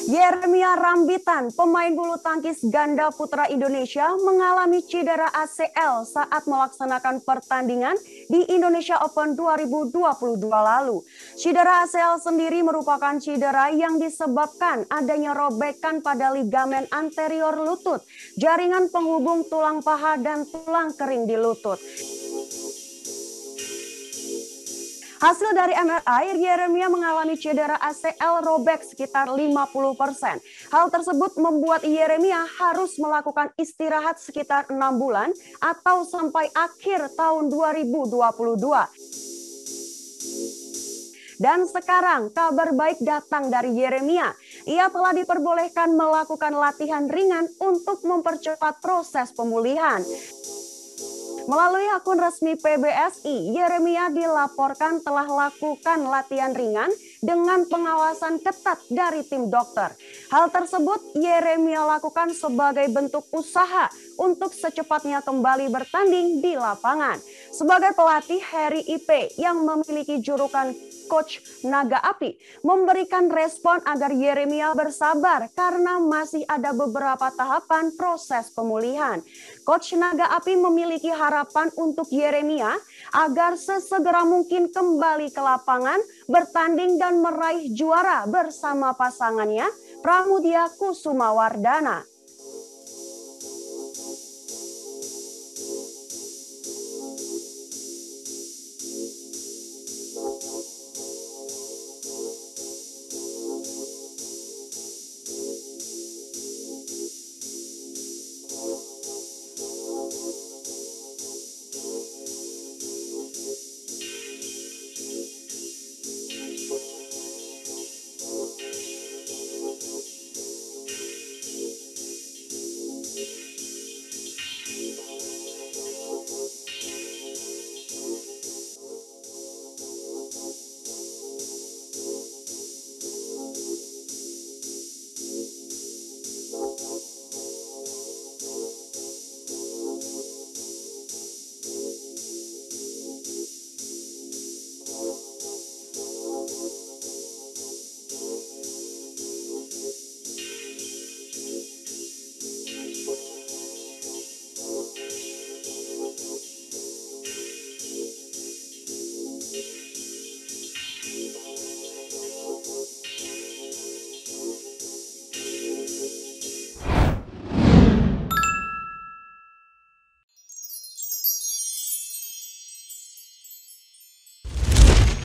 Yeremia Rambitan, pemain bulu tangkis ganda putra Indonesia, mengalami cedera ACL saat melaksanakan pertandingan di Indonesia Open 2022 lalu. Cedera ACL sendiri merupakan cedera yang disebabkan adanya robekan pada ligamen anterior lutut, jaringan penghubung tulang paha dan tulang kering di lutut. Hasil dari MRI, Yeremia mengalami cedera ACL robek sekitar 50%. Hal tersebut membuat Yeremia harus melakukan istirahat sekitar 6 bulan atau sampai akhir tahun 2022. Dan sekarang kabar baik datang dari Yeremia. Ia telah diperbolehkan melakukan latihan ringan untuk mempercepat proses pemulihan. Melalui akun resmi PBSI, Yeremia dilaporkan telah lakukan latihan ringan dengan pengawasan ketat dari tim dokter. Hal tersebut Yeremia lakukan sebagai bentuk usaha untuk secepatnya kembali bertanding di lapangan. Sebagai pelatih, Harry Ipe yang memiliki julukan Coach Naga Api memberikan respon agar Yeremia bersabar karena masih ada beberapa tahapan proses pemulihan. Coach Naga Api memiliki harapan untuk Yeremia agar sesegera mungkin kembali ke lapangan, bertanding dan meraih juara bersama pasangannya Pramudia Kusumawardana.